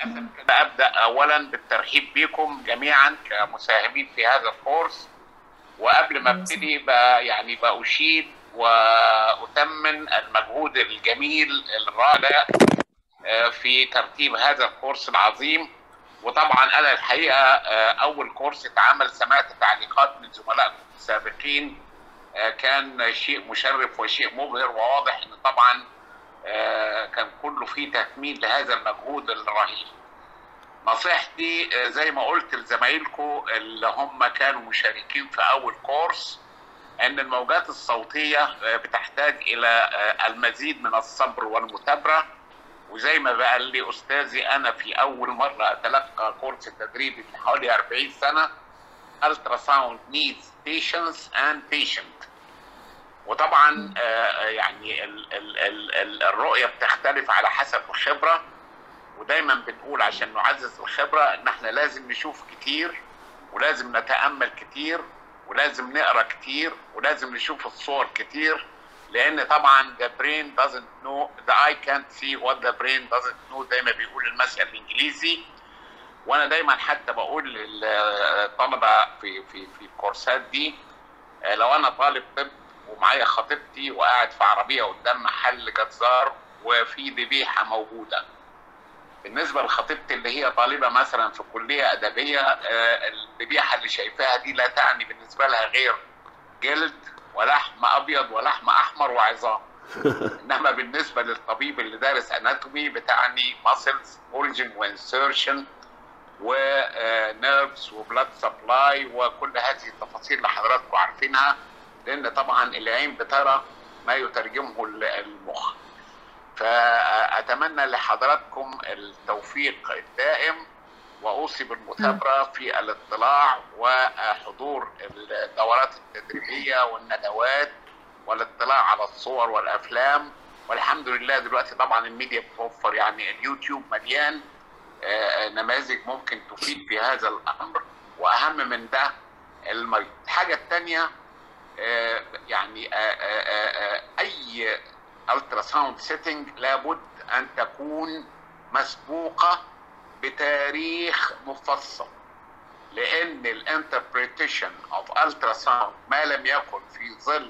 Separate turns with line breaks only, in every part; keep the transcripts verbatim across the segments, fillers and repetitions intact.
أبدأ أولا بالترحيب بكم جميعا كمساهمين في هذا الكورس. وقبل ما ابتدي يعني بأشيد وأتمن المجهود الجميل الرائع في ترتيب هذا الكورس العظيم. وطبعا أنا الحقيقة أول كورس اتعمل سمعت تعليقات من زملائكم السابقين، كان شيء مشرف وشيء مبهر، وواضح ان طبعا كان كله فيه تكميل لهذا المجهود الرهيب. نصيحتي زي ما قلت لزمايلكم اللي هم كانوا مشاركين في اول كورس ان الموجات الصوتيه بتحتاج الى المزيد من الصبر والمثابره. وزي ما بقى لي استاذي انا في اول مره اتلقى كورس تدريبي في حوالي أربعين سنه، Ultrasound needs patience and patient. وطبعا يعني ال ال ال الرؤيه بتختلف على حسب الخبره، ودايما بنقول عشان نعزز الخبره ان احنا لازم نشوف كتير، ولازم نتامل كتير، ولازم نقرا كتير، ولازم نشوف الصور كتير، لان طبعا the brain doesn't know the eye can't see what the brain doesn't know زي ما بيقول المثل الانجليزي. وانا دايما حتى بقول للطلبه في في في الكورسات دي، لو انا طالب طب ومعايا خطيبتي وقاعد في عربيه قدام محل جزار وفي ذبيحه موجوده، بالنسبه لخطيبتي اللي هي طالبه مثلا في كليه ادبيه، الذبيحه اللي شايفاها دي لا تعني بالنسبه لها غير جلد ولحم ابيض ولحم احمر وعظام. انما بالنسبه للطبيب اللي دارس اناتومي بتعني ماسلز اوريجين وانسيرشن ونيرفز وبلاد سبلاي وكل هذه التفاصيل اللي حضراتكم عارفينها، لان طبعا العين بترى ما يترجمه المخ. فاتمنى لحضراتكم التوفيق الدائم، واوصي بالمثابره في الاطلاع وحضور الدورات التدريبيه والندوات والاطلاع على الصور والافلام. والحمد لله دلوقتي طبعا الميديا بتوفر، يعني اليوتيوب مليان نماذج ممكن تفيد في هذا الامر، واهم من ده المريض. الحاجه الثانيه يعني اي التراساوند سيتنج لابد ان تكون مسبوقه بتاريخ مفصل، لان الانتربريتيشن اوف التراساوند ما لم يكن في ظل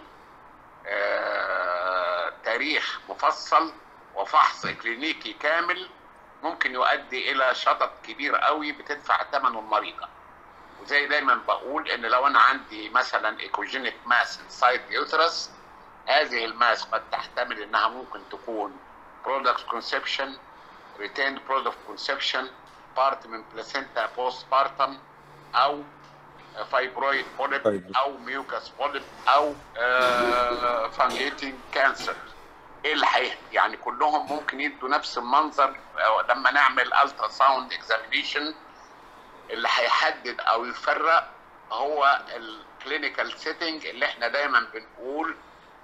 تاريخ مفصل وفحص كلينيكي كامل ممكن يؤدي الى شطط كبير قوي بتدفع ثمنه المريضه. وزي دايما بقول ان لو انا عندي مثلا ايكوجينيك ماس انسايد يوترس، هذه الماس قد تحتمل انها ممكن تكون برودكت كونسبشن، ريتيند برودكت كونسبشن، بارت من بلاسينتا بوست بارتم، او فايبرويد بوليب، او ميوكاس بوليب، او فانجيتنج كانسر. ايه اللي حقيقي يعني كلهم ممكن يدوا نفس المنظر لما نعمل الترا ساوند اكزامينيشن. اللي هيحدد او يفرق هو الكلينيكال سيتنج اللي احنا دايما بنقول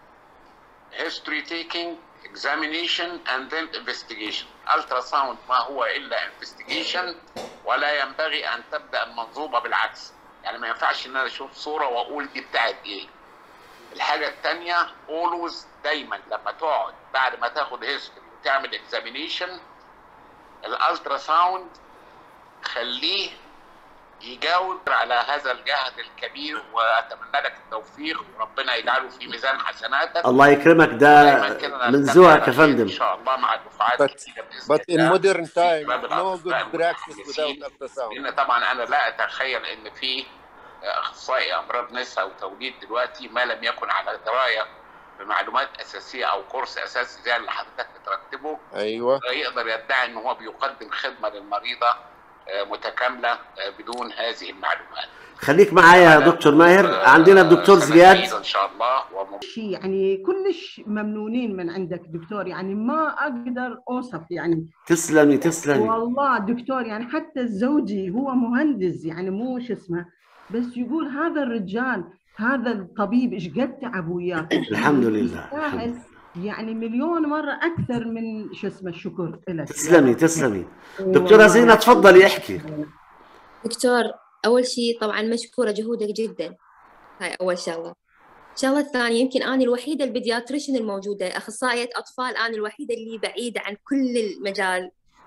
history taking, examination and then investigation. التراساوند ما هو الا investigation، ولا ينبغي ان تبدا المنظومه بالعكس. يعني ما ينفعش ان انا اشوف صوره واقول دي بتاعت ايه. الحاجه الثانيه always دايما لما تقعد بعد ما تاخد history وتعمل examination، الالتراساوند خليه يجاوب على هذا الجهد الكبير. واتمنى لك التوفيق وربنا يجعله في ميزان حسناتك.
الله يكرمك، ده من ذوقك يا فندم.
ان شاء الله مع الدفعات
الجديده باذن but الله. But in modern time no good practice without ultrasound.
لان طبعا انا لا اتخيل ان في اخصائي امراض نساء وتوليد دلوقتي ما لم يكن على درايه بمعلومات اساسيه او كورس اساسي زي اللي حضرتك بترتبه،
ايوه،
يقدر يدعي ان هو بيقدم خدمه للمريضه متكامله بدون هذه المعلومات.
خليك معايا يا دكتور ماهر. عندنا الدكتور زياد
ان شاء الله.
يعني كلش ممنونين من عندك دكتور، يعني ما اقدر اوصف. يعني
تسلمي تسلمي
والله دكتور. يعني حتى زوجي هو مهندس، يعني مو شو اسمه، بس يقول هذا الرجال هذا الطبيب ايش قد تعب وياه.
الحمد لله
يستاهل يعني مليون مره اكثر من شو اسمه الشكر لك.
تسلمي تسلمي. دكتوره زينه تفضلي احكي.
دكتور اول شيء طبعا مشكوره جهودك جدا، هاي اول شغله. الشغله الثانيه يمكن انا الوحيده البيدياتريشن الموجوده، اخصائيه اطفال، انا الوحيده اللي بعيده عن كل المجال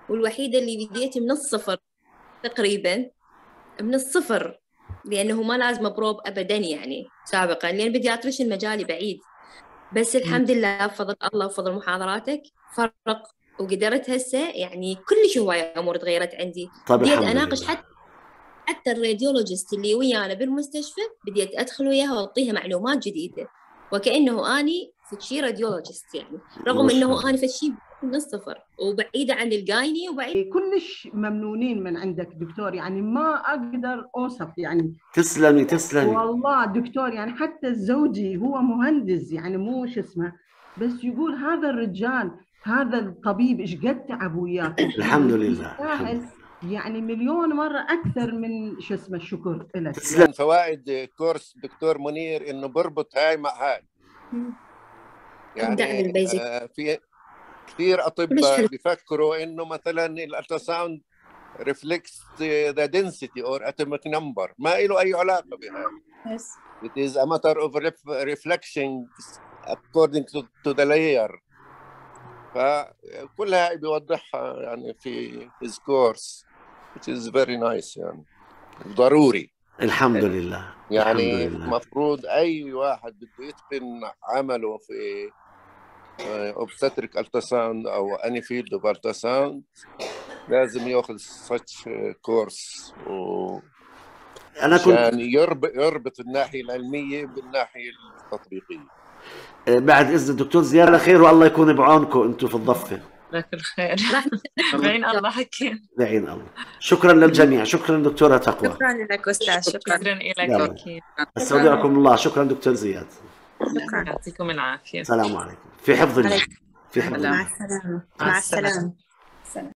والوحيدة اللي بديت من الصفر تقريبا، من الصفر، لأنه ما لازم بروب أبدا يعني سابقا، لأن بيدياتريشن مجالي بعيد. بس الحمد لله بفضل الله وفضل محاضراتك فرق، وقدرت هسه يعني كلش هواية أمور تغيرت عندي.
طيب
بديت
الحمد
أناقش
لله.
حتى حتى الراديولوجيست اللي ويانا بالمستشفى، بديت أدخل وياها وأعطيها معلومات جديدة، وكأنه أني فشي راديولوجيست يعني، رغم أنه أنا فشي من الصفر وبعيدة عن الجايني وبعيد.
كلش ممنونين من عندك دكتور، يعني ما أقدر أوصف يعني.
تسلمي تسلمي
والله دكتور، يعني حتى زوجي هو مهندس يعني مو شو اسمه، بس يقول هذا الرجال هذا الطبيب ايش قد تعب وياك.
الحمد لله.
يستاهل يعني مليون مرة أكثر من شو اسمه الشكر لك.
تسلم.
من فوائد كورس دكتور منير إنه بربط هاي مع هاي. يعني آه في كثير أطباء بيفكروا إنه مثلا الألتراساوند reflects the density or atomic number، ما له أي علاقة بها.
Yes.
It is a matter of reflection according to, to the layer. فكلها بيوضحها يعني في his course which is very nice يعني ضروري.
الحمد لله.
يعني
الحمد لله.
مفروض أي واحد بده يتقن عمله في Obstetric ultrasound أو any field of ultrasound لازم ياخذ such course و
أنا كنت
عشان يربط يربط الناحية العلمية بالناحية التطبيقية.
بعد إذن الدكتور زياد على خير، والله يكون بعونكم أنتم في الضفة.
لك الخير. بعين الله حكي.
بعين الله. شكرا للجميع. شكرا دكتورة تقوى.
شكرا لك أستاذ. شكرا لك.
استودعكم الله. شكرا دكتور زياد.
شكرا. يعطيكم العافية.
السلام عليكم. في حفظ الله. في حفظ الله.
مع السلامة. مع السلامة.